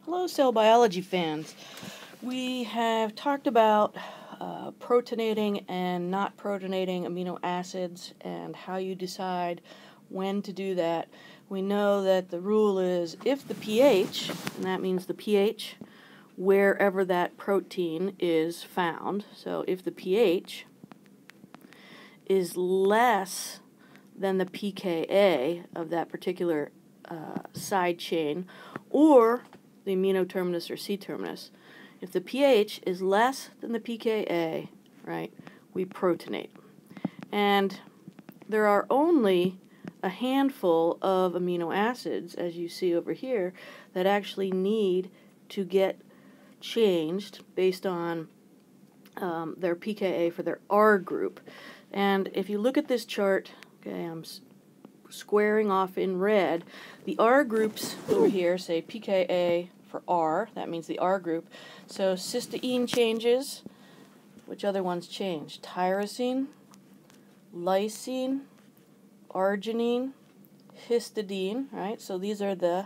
Hello, cell biology fans. We have talked about protonating and not protonating amino acids and how you decide when to do that. We know that the rule is if the pH, and that means the pH wherever that protein is found, so if the pH is less than the pKa of that particular side chain, or the amino terminus or C-Terminus. If the pH is less than the pKa, right, we protonate. And there are only a handful of amino acids, as you see over here, that actually need to get changed based on their pKa for their R group. And if you look at this chart, okay, I'm squaring off in red, the R groups over here say pKa for R, that means the R group. So cysteine changes. Which other ones change? Tyrosine, lysine, arginine, histidine, right? So these are the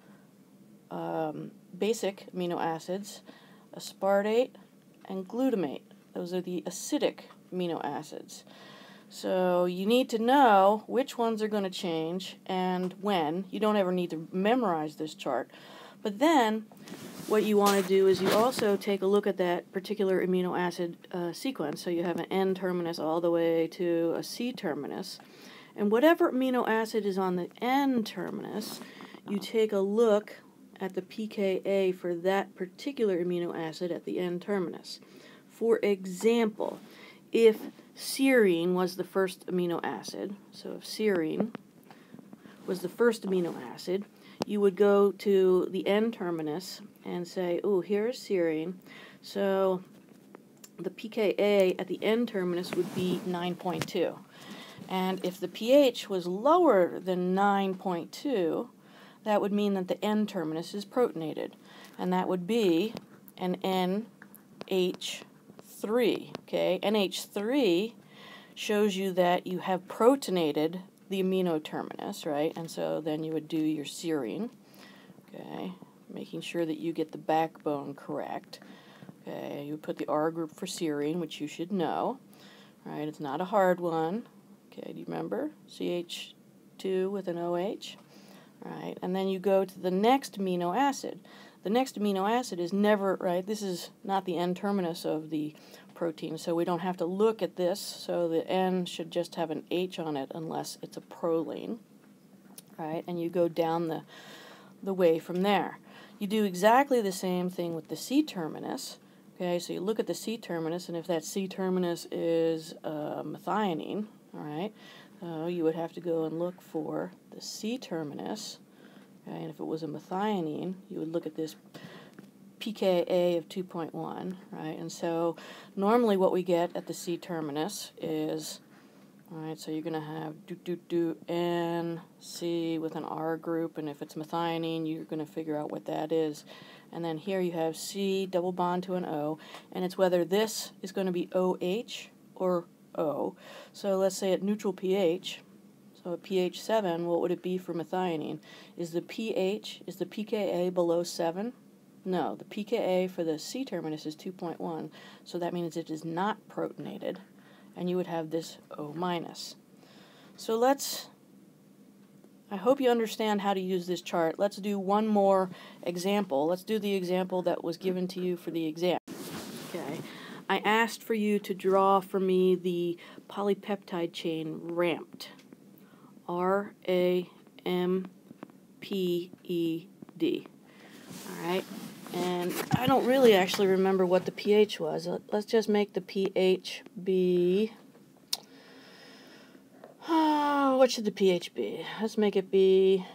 basic amino acids, aspartate and glutamate. Those are the acidic amino acids. So you need to know which ones are going to change and when. You don't ever need to memorize this chart. But then what you want to do is you also take a look at that particular amino acid sequence. So you have an N-terminus all the way to a C-terminus. And whatever amino acid is on the N-terminus, you take a look at the pKa for that particular amino acid at the N-terminus. For example, if serine was the first amino acid, so if serine was the first amino acid, you would go to the N-terminus and say, oh, here's serine, so the pKa at the N-terminus would be 9.2. And if the pH was lower than 9.2, that would mean that the N-terminus is protonated, and that would be an NH3. Okay, NH3 shows you that you have protonated the amino terminus, right? And so then you would do your serine, okay, making sure that you get the backbone correct. Okay, you would put the R group for serine, which you should know, right? It's not a hard one. Okay, do you remember? CH2 with an OH, right? And then you go to the next amino acid. The next amino acid is never, right, this is not the N-terminus of the protein, so we don't have to look at this, so the N should just have an H on it unless it's a proline, right? And you go down the way from there. You do exactly the same thing with the C-terminus, okay? So you look at the C-terminus, and if that C-terminus is methionine, all right, you would have to go and look for the C-terminus. Okay, and if it was a methionine, you would look at this pKa of 2.1, right? And so normally what we get at the C-terminus is, all right, so you're going to have NC with an R group, and if it's methionine, you're going to figure out what that is. And then here you have C double bond to an O, and it's whether this is going to be OH or O. So let's say at neutral pH, so at pH 7, what would it be for methionine? Is the pKa below 7? No, the pKa for the C-terminus is 2.1, so that means it is not protonated, and you would have this O-. So I hope you understand how to use this chart. Let's do one more example. Let's do the example that was given to you for the exam. Okay. I asked for you to draw for me the polypeptide chain ramped. R-A-M-P-E-D. All right, and I don't really actually remember what the pH was. Let's just make the pH be, what should the pH be? Let's make it be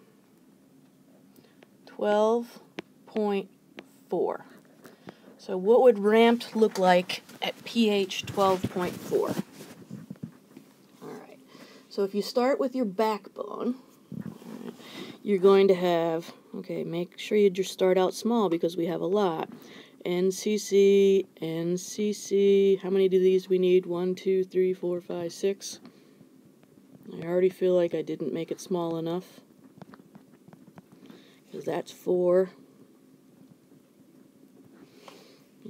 12.4. So what would ramped look like at pH 12.4? So if you start with your backbone, you're going to have, okay, make sure you just start out small because we have a lot. NCC, NCC, how many do these we need? 1, 2, 3, 4, 5, 6. I already feel like I didn't make it small enough, because that's 4.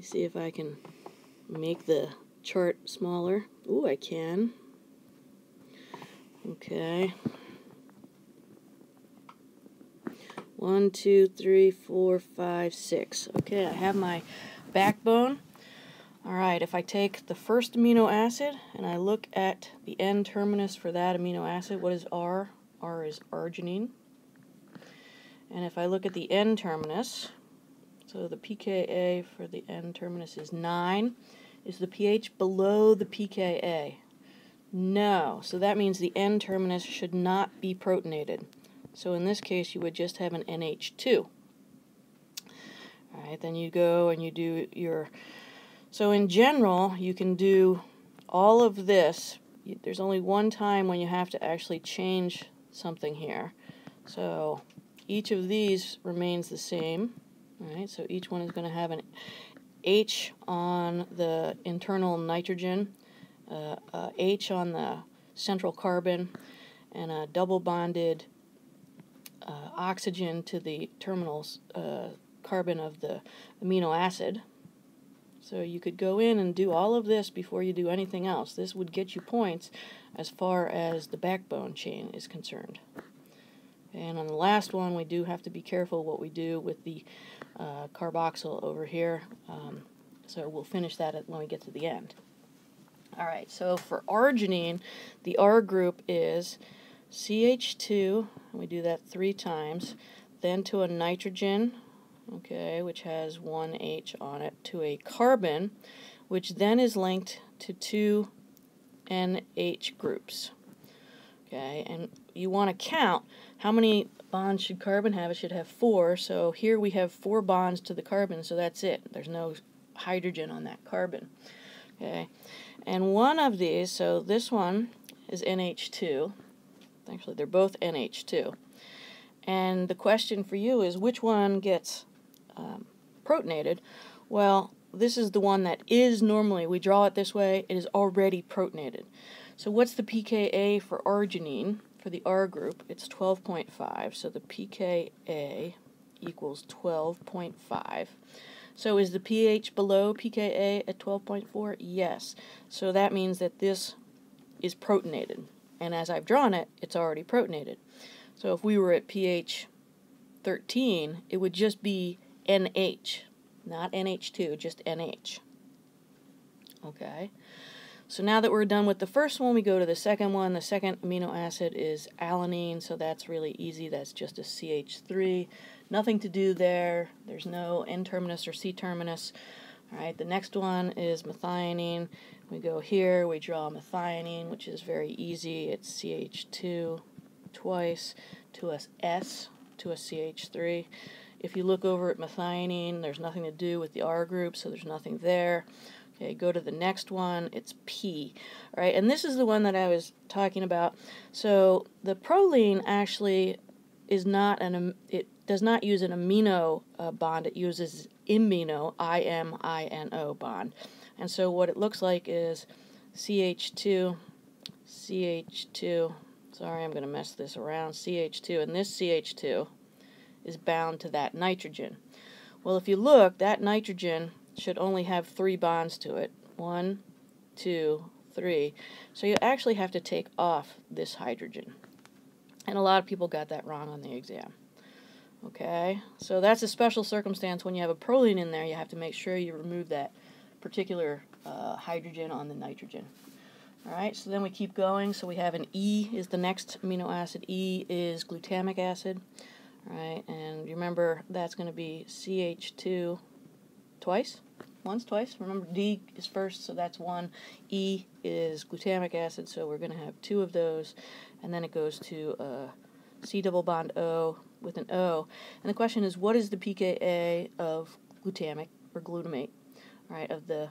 me see if I can make the chart smaller. Ooh, I can. Okay. 1, 2, 3, 4, 5, 6. Okay, I have my backbone. Alright, if I take the first amino acid and I look at the N-terminus for that amino acid, what is R? R is arginine. And if I look at the N-terminus, so the pKa for the N-terminus is 9. Is the pH below the pKa? No. So that means the N-terminus should not be protonated. So in this case, you would just have an NH2. Alright, then you go and you do your... So in general, you can do all of this. There's only one time when you have to actually change something here. So each of these remains the same. Alright, so each one is going to have an H on the internal nitrogen, H on the central carbon, and a double bonded oxygen to the terminal carbon of the amino acid. So you could go in and do all of this before you do anything else. This would get you points as far as the backbone chain is concerned. And on the last one, we do have to be careful what we do with the carboxyl over here. So we'll finish that when we get to the end. Alright, so for arginine, the R group is CH2, and we do that 3 times, then to a nitrogen, okay, which has 1 H on it, to a carbon, which then is linked to 2 NH groups. Okay, and you want to count how many bonds should carbon have. It should have 4, so here we have 4 bonds to the carbon, so that's it. There's no hydrogen on that carbon. Okay, and one of these, so this one is NH2. Actually, they're both NH2. And the question for you is, which one gets protonated? Well, this is the one that is normally, we draw it this way, it is already protonated. So what's the pKa for arginine, for the R group? It's 12.5, so the pKa equals 12.5. So is the pH below pKa at 12.4? Yes. So that means that this is protonated. And as I've drawn it, it's already protonated. So if we were at pH 13, it would just be NH, not NH2, just NH. Okay. So now that we're done with the first one, we go to the second one. The second amino acid is alanine, so that's really easy. That's just a CH3. Nothing to do there. There's no N-terminus or C-terminus. All right, the next one is methionine. We go here, we draw methionine, which is very easy. It's CH2 twice to a S to a CH3. If you look over at methionine, there's nothing to do with the R group, so there's nothing there. Okay, go to the next one, it's P. All right, and this is the one that I was talking about. So the proline actually is not it does not use an amino bond, it uses imino, I-M-I-N-O bond. And so what it looks like is CH2, CH2, sorry, I'm going to mess this around, CH2, and this CH2 is bound to that nitrogen. Well, if you look, that nitrogen should only have 3 bonds to it. 1, 2, 3. So you actually have to take off this hydrogen. And a lot of people got that wrong on the exam. Okay, so that's a special circumstance. When you have a proline in there, you have to make sure you remove that particular hydrogen on the nitrogen. Alright, so then we keep going. So we have an E is the next amino acid. E is glutamic acid. Alright, and remember that's going to be CH2 twice. Once, twice. Remember D is first, so that's 1. E is glutamic acid, so we're going to have 2 of those. And then it goes to C double bond O with an O. And the question is, what is the pKa of glutamic or glutamate? Alright, of the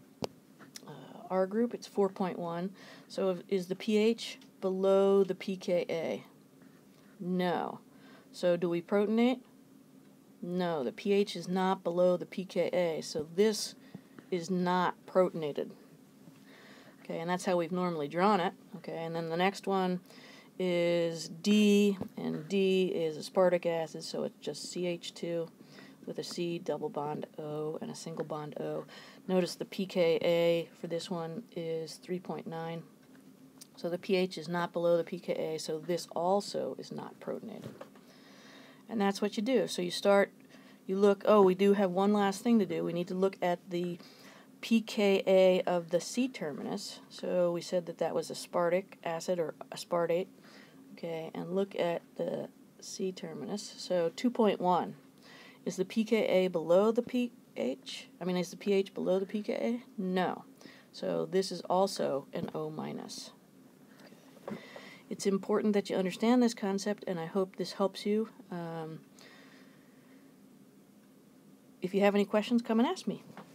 R group, it's 4.1. So is the pH below the pKa? No. So do we protonate? No, the pH is not below the pKa, so this is not protonated. Okay, and that's how we've normally drawn it. Okay, and then the next one is D, and D is aspartic acid, so it's just CH2 with a C, double bond O, and a single bond O. Notice the pKa for this one is 3.9. So the pH is not below the pKa, so this also is not protonated. And that's what you do. So you look, oh, we do have one last thing to do. We need to look at the pKa of the C-Terminus. So we said that that was aspartic acid or aspartate. Okay, and look at the C-Terminus. So 2.1. Is the pKa below the pH? I mean, is the pH below the pKa? No. So this is also an O-. Okay. It's important that you understand this concept, and I hope this helps you. If you have any questions, come and ask me.